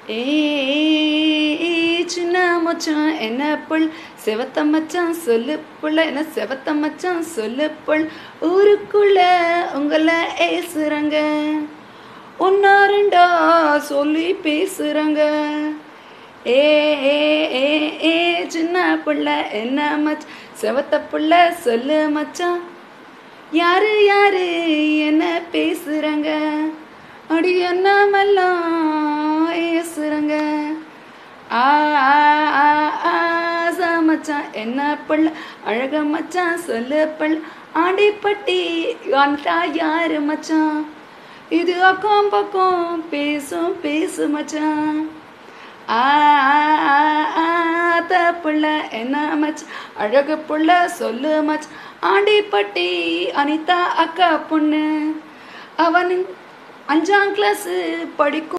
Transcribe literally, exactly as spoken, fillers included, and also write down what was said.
ஏய் சின்ன மச்சான் என்ன புள் செவத்த மச்சான் சொல்லு புள்ள என்ன செவத்த மச்சான் சொல்லு புள் ஊருக்குள்ள உங்களை ஏசுறாங்க ஒன்னா ரெண்டா சொல்லி பேசுறாங்க. ஏ ஏ ஏ ஏ சின்ன புள்ள என்ன மச்சான் செவத்த புள்ள சொல்லு மச்சான் யாரு யாரு என்ன பேசுறாங்க அடி என்னமெல்லாம் ஏசுறாங்க. ஆ ஆசா மச்சான் என்ன புள்ள அழக மச்சான் சொல்லு புள்ள ஆண்டிப்பட்டி வந்தா யாரு மச்சான் இது அக்கம் பக்கம் பேசும் பேசு மச்சான். ஆ புள்ள என்ன மச்சான் அழகு புள்ள சொல்லு மச்சான் ஆண்டிப்பட்டி அனிதா அக்கா பொண்ணு அவனு அஞ்சாம் கிளாஸ் படிக்கும்.